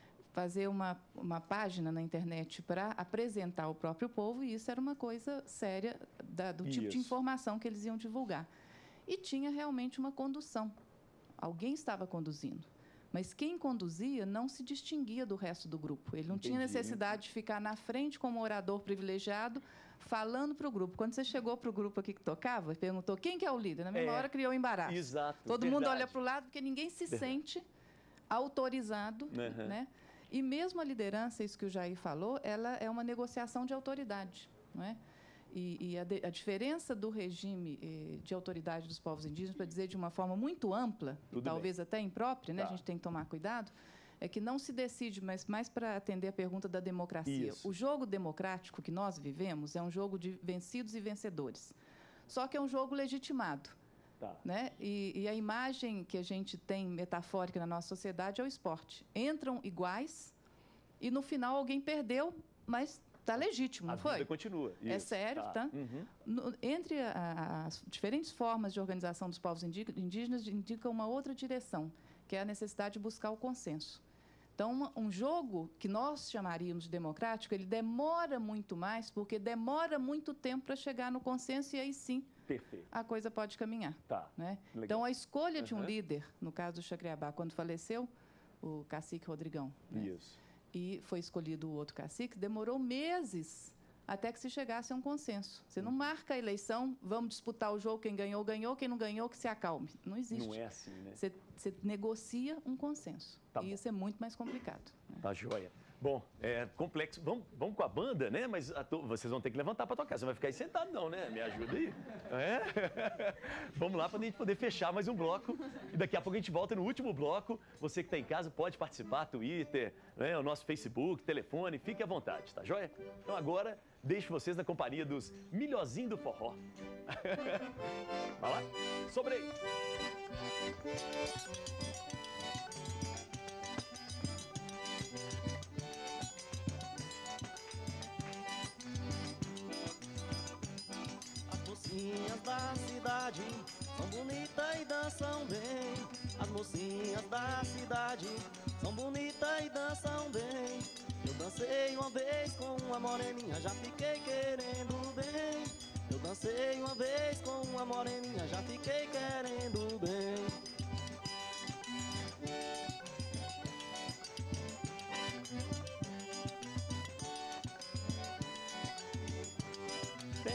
Speaker 6: fazer uma, uma página na internet para apresentar o próprio povo, e isso era uma coisa séria da, do tipo de
Speaker 4: Isso.
Speaker 6: informação que eles iam divulgar. E tinha realmente uma condução. Alguém estava conduzindo. Mas quem conduzia não se distinguia do resto do grupo. Ele não
Speaker 4: Entendi.
Speaker 6: tinha necessidade de ficar na frente como orador privilegiado, falando para o grupo. Quando você chegou para o grupo aqui que tocava, perguntou quem que é o líder, na mesma
Speaker 4: É,
Speaker 6: hora criou um embaraço.
Speaker 4: Exato.
Speaker 6: Todo
Speaker 4: verdade.
Speaker 6: mundo olha para o lado porque ninguém se
Speaker 4: Verdade.
Speaker 6: sente autorizado,
Speaker 4: Uhum.
Speaker 6: né? E mesmo a liderança, isso que o Jair falou, ela é uma negociação de autoridade, não é? E, e a, de, a diferença do regime eh, de autoridade dos povos indígenas, para dizer de uma forma muito ampla, e
Speaker 4: Tudo
Speaker 6: talvez até imprópria, né?
Speaker 4: Tá.
Speaker 6: A gente tem que tomar cuidado, é que não se decide, mas mais para atender a pergunta da democracia.
Speaker 4: Isso.
Speaker 6: O jogo democrático que nós vivemos é um jogo de vencidos e vencedores. Só que é um jogo legitimado.
Speaker 4: Tá.
Speaker 6: Né? E, e a imagem que a gente tem metafórica na nossa sociedade é o esporte. Entram iguais e, no final, alguém perdeu, mas está legítimo,
Speaker 4: A
Speaker 6: não foi?
Speaker 4: vida continua.
Speaker 6: É
Speaker 4: Isso.
Speaker 6: sério, tá?
Speaker 4: Uhum.
Speaker 6: No- entre a- as diferentes formas de organização dos povos indí- indígenas, indica uma outra direção, que é a necessidade de buscar o consenso. Então, uma- um jogo que nós chamaríamos de democrático, ele demora muito mais, porque demora muito tempo para chegar no consenso, e aí sim
Speaker 4: Perfeito.
Speaker 6: a coisa pode caminhar.
Speaker 4: Tá.
Speaker 6: Né?
Speaker 4: Legal.
Speaker 6: Então, a escolha de um
Speaker 4: Uhum.
Speaker 6: líder, no caso do Chacriabá, quando faleceu o cacique Rodrigão, né?
Speaker 4: Isso.
Speaker 6: E foi escolhido o outro cacique, demorou meses até que se chegasse a um consenso. Você não marca a eleição, vamos disputar o jogo, quem ganhou, ganhou, quem não ganhou, que se acalme. Não existe.
Speaker 4: Não é assim, né?
Speaker 6: Você, você negocia um consenso.
Speaker 4: Tá
Speaker 6: e
Speaker 4: bom.
Speaker 6: isso é muito mais complicado.
Speaker 4: Tá joia. Bom, é complexo. Vamos, vamos com a banda, né? Mas a to- vocês vão ter que levantar para tocar. Você não vai ficar aí sentado, não, né? Me ajuda aí. É? Vamos lá para a gente poder fechar mais um bloco. E daqui a pouco a gente volta no último bloco. Você que está em casa pode participar, Twitter, né? O nosso Facebook, telefone. Fique à vontade, tá joia? Então agora, deixo vocês na companhia dos Milhozinho do Forró. Vai lá. Sobre aí.
Speaker 7: As mocinhas da cidade são bonitas e dançam bem. As mocinhas da cidade são bonitas e dançam bem. Eu dancei uma vez com uma moreninha, já fiquei querendo bem. Eu dancei uma vez com uma moreninha, já fiquei querendo bem.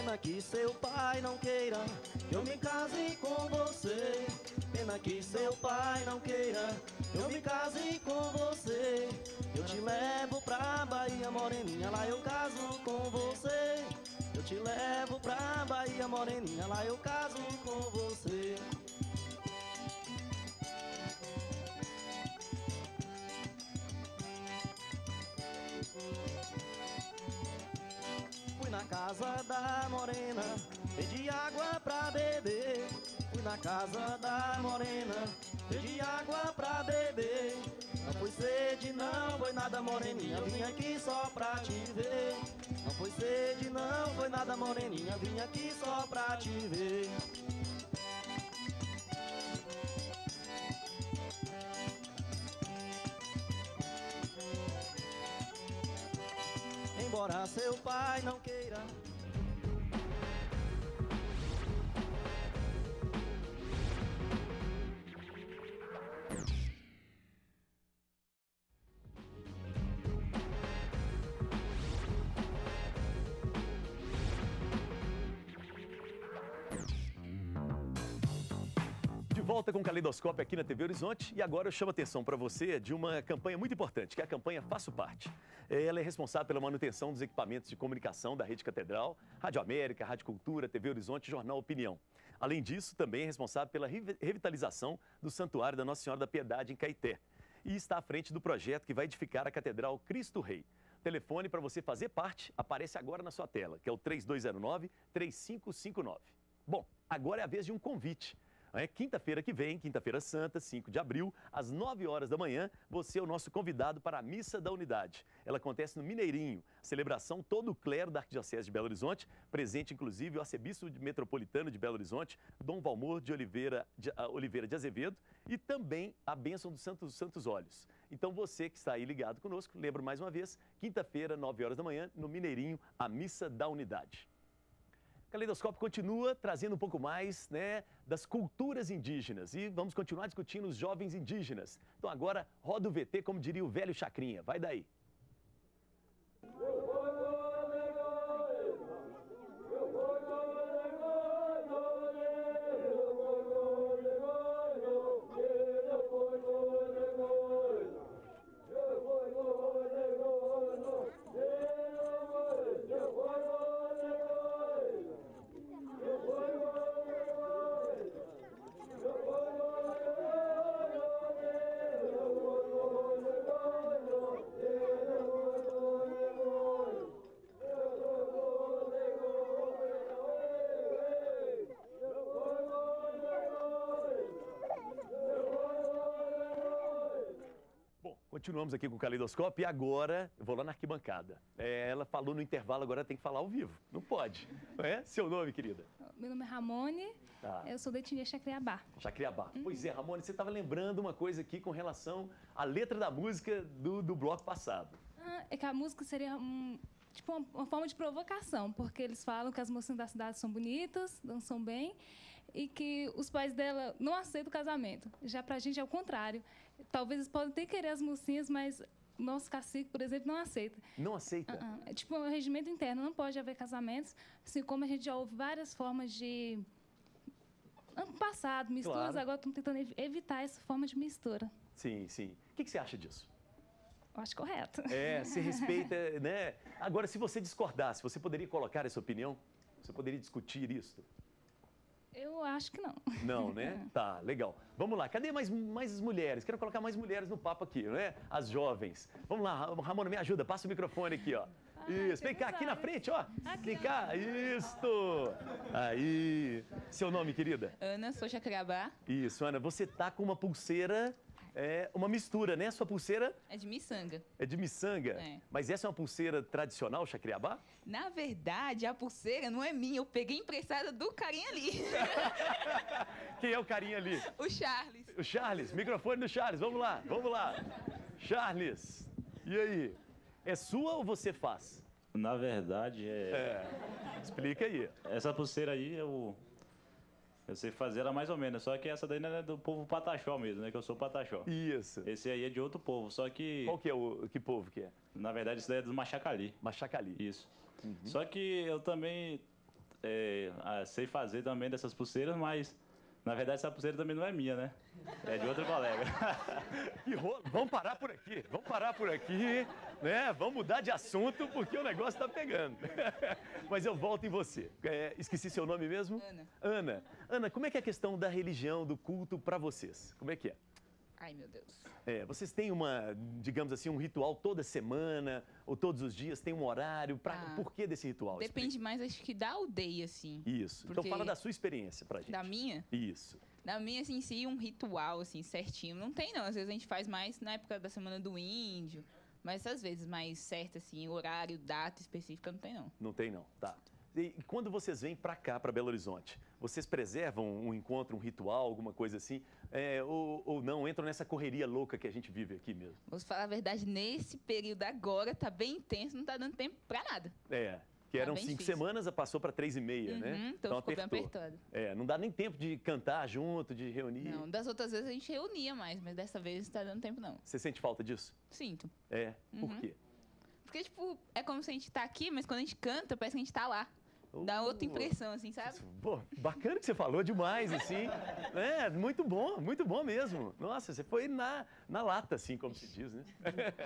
Speaker 7: Pena que seu pai não queira que eu me case com você. Pena que seu pai não queira que eu me case com você. Eu te levo pra Bahia, moreninha, lá eu caso com você. Eu te levo pra Bahia, moreninha, lá eu caso com você. Fui na casa da morena, pedi água pra beber. Fui na casa da morena, pedi água pra beber. Não foi sede, não foi nada, moreninha, vim aqui só pra te ver. Não foi sede, não foi nada, moreninha, vim aqui só pra te ver. Embora seu pai não queira.
Speaker 4: Volta com o Caleidoscópio aqui na T V Horizonte e agora eu chamo a atenção para você de uma campanha muito importante, que é a campanha Faço Parte. Ela é responsável pela manutenção dos equipamentos de comunicação da Rede Catedral, Rádio América, Rádio Cultura, T V Horizonte e Jornal Opinião. Além disso, também é responsável pela revitalização do Santuário da Nossa Senhora da Piedade em Caeté. E está à frente do projeto que vai edificar a Catedral Cristo Rei. O telefone para você fazer parte aparece agora na sua tela, que é o três dois zero nove, três cinco cinco nove. Bom, agora é a vez de um convite. É quinta-feira que vem, quinta-feira santa, cinco de abril, às nove horas da manhã, você é o nosso convidado para a Missa da Unidade. Ela acontece no Mineirinho, celebração todo o clero da Arquidiocese de Belo Horizonte, presente inclusive o arcebispo metropolitano de Belo Horizonte, Dom Valmor de Oliveira de, uh, Oliveira de Azevedo, e também a bênção dos Santos, Santos Olhos. Então você que está aí ligado conosco, lembro mais uma vez, quinta-feira, nove horas da manhã, no Mineirinho, a Missa da Unidade. O Caleidoscópio continua trazendo um pouco mais, né, das culturas indígenas e vamos continuar discutindo os jovens indígenas. Então agora roda o V T, como diria o velho Chacrinha. Vai daí. Continuamos aqui com o Caleidoscópio e agora eu vou lá na arquibancada. É, ela falou no intervalo, agora tem que falar ao vivo. Não pode. Não é? Seu nome, querida?
Speaker 14: Meu nome é Ramone, ah. eu sou da etnia Chacriabá.
Speaker 4: Chacriabá. Uhum. Pois é, Ramone, você estava lembrando uma coisa aqui com relação à letra da música do, do bloco passado.
Speaker 14: Ah, é que a música seria um, tipo uma, uma forma de provocação, porque eles falam que as mocinhas da cidade são bonitas, dançam bem, e que os pais dela não aceitam o casamento. Já pra gente é o contrário. Talvez eles podem até querer as mocinhas, mas o nosso cacique, por exemplo, não aceita.
Speaker 4: Não aceita?
Speaker 14: Uh-uh. É tipo um regimento interno, não pode haver casamentos, assim como a gente já houve várias formas de... Ano passado, misturas, claro. Agora estamos tentando evitar essa forma de mistura.
Speaker 4: Sim, sim. O que, que você acha disso?
Speaker 14: Eu acho correto.
Speaker 4: É, se respeita, né? Agora, se você discordasse, você poderia colocar essa opinião? Você poderia discutir isso?
Speaker 14: Eu acho que não.
Speaker 4: Não, né? Tá, legal. Vamos lá, cadê mais, mais mulheres? Quero colocar mais mulheres no papo aqui, né? As jovens. Vamos lá, Ramona, me ajuda, passa o microfone aqui, ó. Ah, isso, vem cá, aqui na frente, ó. Aqui, vem cá, isto. Aí. Seu nome, querida?
Speaker 15: Ana, sou Chacriabá.
Speaker 4: Isso, Ana, você tá com uma pulseira... É uma mistura, né? Sua pulseira...
Speaker 15: É de miçanga.
Speaker 4: É de miçanga?
Speaker 15: É.
Speaker 4: Mas essa é uma pulseira tradicional, Chacriabá?
Speaker 15: Na verdade, a pulseira não é minha. Eu peguei emprestada do carinha ali.
Speaker 4: Quem é o carinha ali?
Speaker 15: O Charles.
Speaker 4: O Charles. Microfone do Charles. Vamos lá, vamos lá. Charles, e aí? É sua ou você faz?
Speaker 16: Na verdade, é...
Speaker 4: é. Explica aí.
Speaker 16: Essa pulseira aí, eu... Eu sei fazer ela mais ou menos, só que essa daí não é do povo Pataxó mesmo, né? Que eu sou Pataxó.
Speaker 4: Isso.
Speaker 16: Esse aí é de outro povo, só que...
Speaker 4: Qual que é o... Que povo que é?
Speaker 16: Na verdade, isso daí é do Machacali.
Speaker 4: Machacali.
Speaker 16: Isso. Uhum. Só que eu também é, ah, sei fazer também dessas pulseiras, mas na verdade essa pulseira também não é minha, né? É de outra colega.
Speaker 4: Que rolo. Vamos parar por aqui, vamos parar por aqui, né? Vamos mudar de assunto porque o negócio tá pegando. Mas eu volto em você. É, esqueci seu nome mesmo?
Speaker 15: Ana.
Speaker 4: Ana. Ana, como é que é a questão da religião, do culto para vocês? Como é que é?
Speaker 15: Ai, meu Deus.
Speaker 4: É, vocês têm uma, digamos assim, um ritual toda semana ou todos os dias? Tem um horário? Pra,
Speaker 15: Ah,
Speaker 4: por que desse ritual?
Speaker 15: Depende mais, acho que da aldeia, assim.
Speaker 4: Isso.
Speaker 15: Porque
Speaker 4: Então fala da sua experiência pra gente.
Speaker 15: Da minha?
Speaker 4: Isso.
Speaker 15: Da minha, assim, em si, um ritual, assim, certinho. Não tem, não. Às vezes a gente faz mais na época da Semana do Índio. Mas às vezes mais certo, assim, horário, data específica, não tem, não.
Speaker 4: Não tem, não. Tá. E quando vocês vêm para cá, para Belo Horizonte, vocês preservam um encontro, um ritual, alguma coisa assim? É, ou, ou não? Entram nessa correria louca que a gente vive aqui mesmo?
Speaker 15: Vou falar a verdade, nesse período agora tá bem intenso, não tá dando tempo pra nada.
Speaker 4: É. Que
Speaker 15: Tá
Speaker 4: eram
Speaker 15: bem
Speaker 4: cinco
Speaker 15: difícil.
Speaker 4: semanas, passou para três e meia, né?
Speaker 15: Uhum, então ficou bem apertado.
Speaker 4: É, não dá nem tempo de cantar junto, de reunir.
Speaker 15: Não, das outras vezes a gente reunia mais, mas dessa vez não tá dando tempo, não.
Speaker 4: Você sente falta disso?
Speaker 15: Sinto.
Speaker 4: É. Por
Speaker 15: Uhum.
Speaker 4: quê?
Speaker 15: Porque, tipo, é como se a gente tá aqui, mas quando a gente canta, parece que a gente tá lá. Dá outra impressão, assim, sabe?
Speaker 4: Pô, bacana que você falou demais, assim. É, muito bom, muito bom mesmo. Nossa, você foi na, na lata, assim, como se diz, né?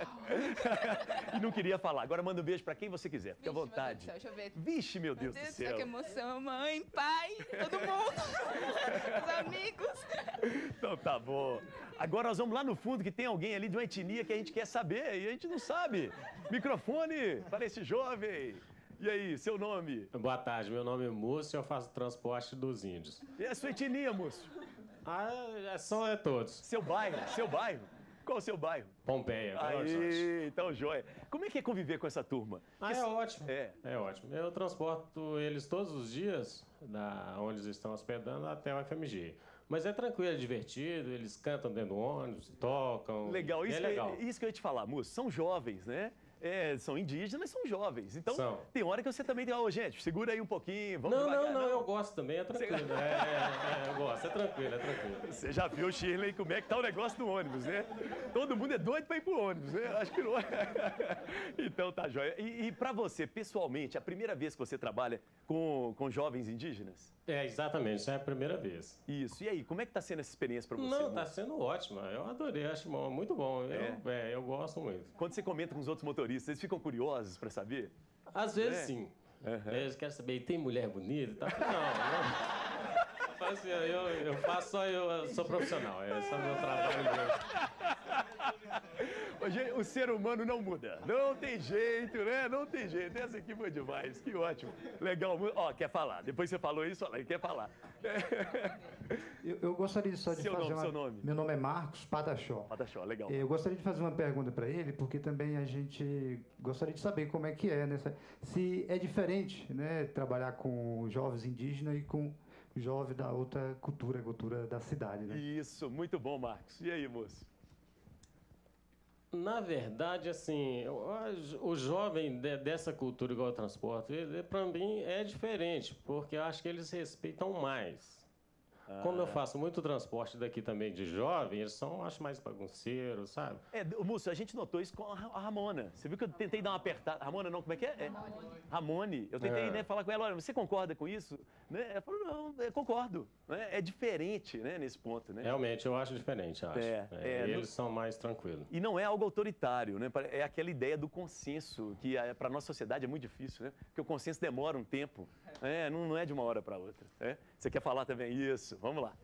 Speaker 4: E não queria falar. Agora manda um beijo pra quem você quiser, fique à vontade.
Speaker 15: Meu Deus do céu, deixa eu ver.
Speaker 4: Vixe, meu Deus,
Speaker 15: Meu Deus
Speaker 4: do
Speaker 15: do céu,
Speaker 4: céu.
Speaker 15: que emoção. Mãe, pai, todo mundo. Os amigos.
Speaker 4: Então tá bom. Agora nós vamos lá no fundo que tem alguém ali de uma etnia que a gente quer saber e a gente não sabe. Microfone para esse jovem. E aí, seu nome?
Speaker 17: Boa tarde, meu nome é Múcio e eu faço transporte dos índios.
Speaker 4: E a sua etnia, Múcio?
Speaker 17: Ah, é, são é todos.
Speaker 4: Seu bairro, seu bairro? Qual o seu bairro?
Speaker 17: Pompeia, Belo Horizonte.
Speaker 4: Aí, então joia. Como é que é conviver com essa turma?
Speaker 17: Ah, é ótimo.
Speaker 4: É.
Speaker 17: É ótimo. Eu transporto eles todos os dias, da onde eles estão hospedando, até o F M G. Mas é tranquilo, é divertido, eles cantam dentro do ônibus, tocam.
Speaker 4: Legal, isso,
Speaker 17: é legal.
Speaker 4: Que, isso que eu ia te falar, Múcio. São jovens, né? É, são indígenas, são jovens. Então,
Speaker 17: São.
Speaker 4: tem hora que você também tem, ô, gente, segura aí um pouquinho, vamos
Speaker 17: Não,
Speaker 4: devagar.
Speaker 17: não, não, eu gosto também, é tranquilo. É, é, é, eu gosto, é tranquilo, é tranquilo.
Speaker 4: Você já viu, Shirley, como é que tá o negócio do ônibus, né? Todo mundo é doido para ir pro ônibus, né? Acho que não é. Então tá joia. E, e para você, pessoalmente, a primeira vez que você trabalha com, com jovens indígenas?
Speaker 17: É, exatamente, isso é a primeira vez.
Speaker 4: Isso. E aí, como é que tá sendo essa experiência para você?
Speaker 17: Não,
Speaker 4: Mu?
Speaker 17: tá sendo ótima. Eu adorei, acho bom, muito bom. Eu,
Speaker 4: É?
Speaker 17: é, eu gosto muito.
Speaker 4: Quando você comenta com os outros motoristas, eles ficam curiosos para saber?
Speaker 17: Às vezes
Speaker 4: É?
Speaker 17: sim. Eles querem saber, e tem mulher bonita? Tá? Não, não. Eu faço, eu, eu faço só, eu, eu sou profissional. Esse é o meu trabalho.
Speaker 4: Hoje, o ser humano não muda. Não tem jeito, né? Não tem jeito. Essa aqui foi demais. Que ótimo. Legal. Ó, quer falar? Depois você falou isso, olha, quer falar.
Speaker 18: Eu, eu gostaria só de
Speaker 4: Seu
Speaker 18: fazer
Speaker 4: nome,
Speaker 18: uma...
Speaker 4: seu nome?
Speaker 18: Meu nome é Marcos Pataxó.
Speaker 4: Pataxó, legal.
Speaker 18: Eu gostaria de fazer uma pergunta para ele, porque também a gente gostaria de saber como é que é nessa... Se é diferente, né, trabalhar com jovens indígenas e com jovens da outra cultura, cultura da cidade, né?
Speaker 4: Isso, muito bom, Marcos. E aí, moço?
Speaker 17: Na verdade, assim, o jovem de, dessa cultura igual ao transporte, ele, para mim, é diferente, porque eu acho que eles respeitam mais.
Speaker 4: Ah.
Speaker 17: Como eu faço muito transporte daqui também de jovem, eles são, acho, mais bagunceiros, sabe?
Speaker 4: É, Múcio, a gente notou isso com a Ra- a Ramona. Você viu que eu tentei dar uma apertada. Ramona, não, como é que é? é. Ramone. Eu tentei
Speaker 17: É.
Speaker 4: né, falar com ela, olha, você concorda com isso? Né? Ela falou, não, eu concordo. Né? É diferente, né, nesse ponto, né?
Speaker 17: Realmente, eu acho diferente, eu acho.
Speaker 4: É,
Speaker 17: É,
Speaker 4: é,
Speaker 17: eles
Speaker 4: no-
Speaker 17: são mais tranquilos.
Speaker 4: E não é algo autoritário, né? É aquela ideia do consenso, que para a nossa sociedade é muito difícil, né? Porque o consenso demora um tempo, né? não, não é de uma hora para outra. Né? Você quer falar também isso? Vamos lá.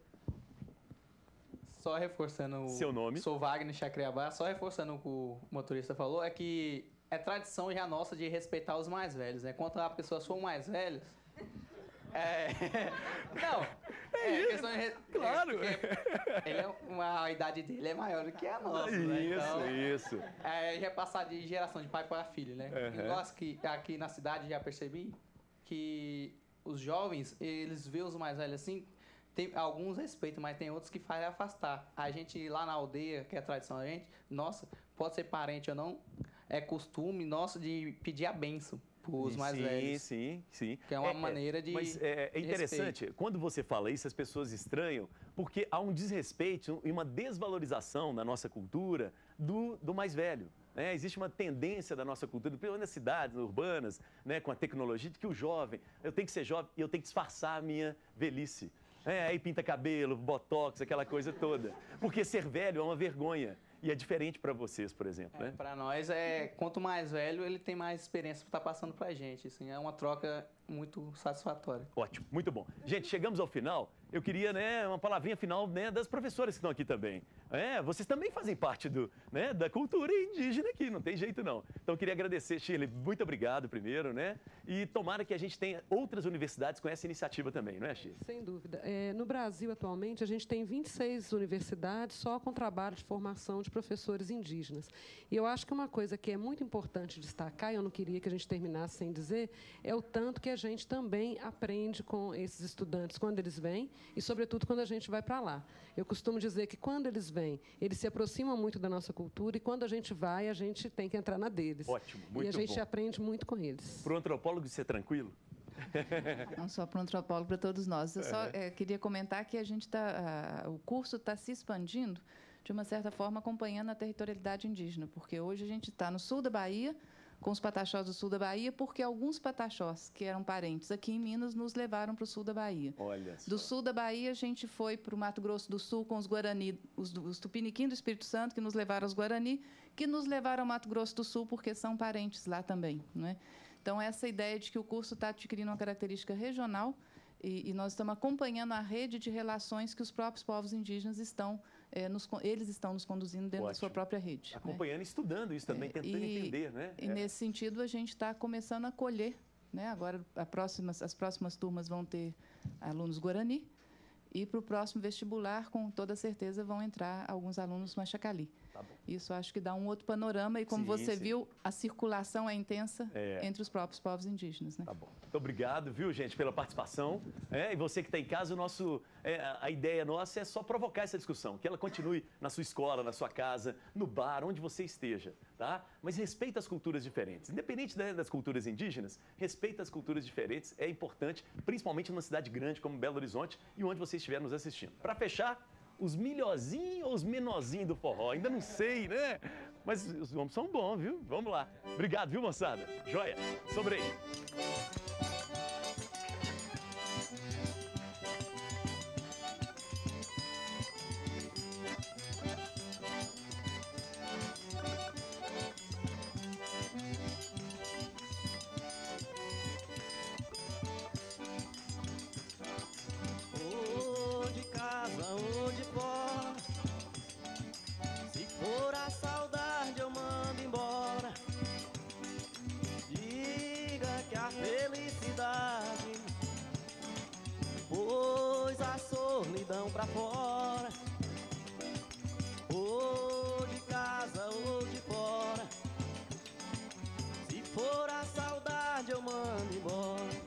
Speaker 19: Só reforçando... o-
Speaker 4: Seu nome?
Speaker 19: Sou Wagner Chacriabá. Só reforçando o que o motorista falou, é que é tradição já nossa de respeitar os mais velhos, né? Quando a pessoa for mais velhos... É... Não, é, questão de... re-
Speaker 4: Claro.
Speaker 19: é porque Ele é uma, a idade dele é maior do que a nossa, né?
Speaker 4: Isso,
Speaker 19: Então,
Speaker 4: isso.
Speaker 19: É, já é passar de geração de pai para filho, né?
Speaker 4: Uhum.
Speaker 19: Igual as que aqui na cidade já percebi que os jovens, eles veem os mais velhos assim, tem alguns respeitam, mas tem outros que fazem afastar. A gente lá na aldeia, que é a tradição da gente, nossa, pode ser parente ou não, é costume nosso de pedir a benção pros mais
Speaker 4: sim,
Speaker 19: velhos.
Speaker 4: Sim, sim.
Speaker 19: Que é uma maneira de
Speaker 4: Mas é, é
Speaker 19: de
Speaker 4: interessante, quando você fala isso, as pessoas estranham, porque há um desrespeito e uma desvalorização na nossa cultura do, do mais velho. né? Existe uma tendência da nossa cultura, principalmente nas cidades urbanas, né, com a tecnologia, de que o jovem, eu tenho que ser jovem e eu tenho que disfarçar a minha velhice. É, aí pinta cabelo, botox, aquela coisa toda. Porque ser velho é uma vergonha. E é diferente para vocês, por exemplo,
Speaker 19: É,
Speaker 4: né?
Speaker 19: para nós, é, quanto mais velho, ele tem mais experiência para estar passando para a gente. Assim, é uma troca muito satisfatória.
Speaker 4: Ótimo, muito bom. Gente, chegamos ao final. Eu queria, né, uma palavrinha final, né, das professoras que estão aqui também. É, vocês também fazem parte do, né, da cultura indígena aqui, não tem jeito não. Então eu queria agradecer, Shirley, muito obrigado primeiro, né? E tomara que a gente tenha outras universidades com essa iniciativa também, não é, Shirley?
Speaker 5: Sem dúvida. É, no Brasil, atualmente, a gente tem vinte e seis universidades só com trabalho de formação de professores indígenas. E eu acho que uma coisa que é muito importante destacar, e eu não queria que a gente terminasse sem dizer, é o tanto que a gente também aprende com esses estudantes quando eles vêm e, sobretudo, quando a gente vai para lá. Eu costumo dizer que, quando eles vêm, eles se aproximam muito da nossa cultura e, quando a gente vai, a gente tem que entrar na deles.
Speaker 4: Ótimo, muito bom.
Speaker 5: E a gente bom. aprende muito com eles.
Speaker 4: Para o antropólogo, isso é tranquilo?
Speaker 6: Não só para o antropólogo, para todos nós. Eu só é, queria comentar que a gente tá, a, o curso está se expandindo, de uma certa forma, acompanhando a territorialidade indígena, porque hoje a gente está no sul da Bahia, com os pataxós do sul da Bahia, porque alguns pataxós que eram parentes aqui em Minas nos levaram para o sul da Bahia.
Speaker 4: Olha só.
Speaker 6: Do sul da Bahia, a gente foi para o Mato Grosso do Sul com os Guarani, os, os Tupiniquim do Espírito Santo, que nos levaram aos Guarani, que nos levaram ao Mato Grosso do Sul, porque são parentes lá também, não é? Então, essa ideia de que o curso está adquirindo uma característica regional e, e nós estamos acompanhando a rede de relações que os próprios povos indígenas estão, é, nos, eles estão nos conduzindo dentro
Speaker 4: Ótimo.
Speaker 6: da sua própria rede.
Speaker 4: Acompanhando
Speaker 6: né?
Speaker 4: e estudando isso também,
Speaker 6: É,
Speaker 4: tentando
Speaker 6: e,
Speaker 4: entender, né?
Speaker 6: E,
Speaker 4: é.
Speaker 6: nesse sentido, a gente está começando a colher, né? Agora, a próximas, as próximas turmas vão ter alunos Guarani e, para o próximo vestibular, com toda certeza, vão entrar alguns alunos Machacali.
Speaker 4: Tá bom.
Speaker 6: Isso acho que dá um outro panorama e, como
Speaker 4: Sim,
Speaker 6: você
Speaker 4: sim.
Speaker 6: viu, a circulação é intensa
Speaker 4: É.
Speaker 6: entre os próprios povos indígenas. Né?
Speaker 4: Tá bom. Muito obrigado, viu, gente, pela participação. É, e você que está em casa, o nosso, é, a ideia nossa é só provocar essa discussão, que ela continue na sua escola, na sua casa, no bar, onde você esteja, tá? Mas respeita as culturas diferentes. Independente, né, das culturas indígenas, respeita as culturas diferentes, é importante, principalmente numa cidade grande como Belo Horizonte e onde você estiver nos assistindo. Para fechar, os milhozinhos ou os menorzinhos do forró? Ainda não sei, né? Mas os nomes são bons, viu? Vamos lá. Obrigado, viu, moçada? Joia. Sobre aí.
Speaker 7: Ou de casa ou de fora, se for a saudade eu mando embora. Diga que a felicidade pôs a solidão pra fora. Ou de casa ou de fora, se for a saudade eu mando embora.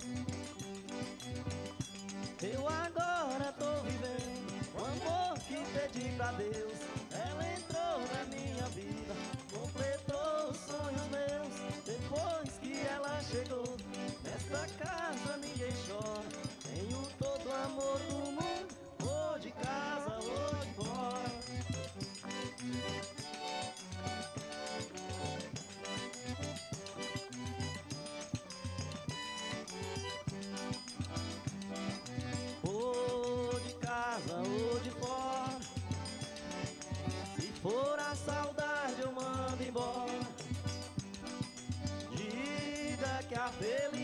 Speaker 7: Eu agora tô vivendo o amor que pedi pra Deus. Ela entrou na minha vida, completou os sonhos meus. Depois que ela chegou, nesta casa ninguém chora. Tenho todo o amor do mundo, ou de casa ou de fora. Ou de casa ou de fora, se for a saudade eu mando embora. Diga que a felicidade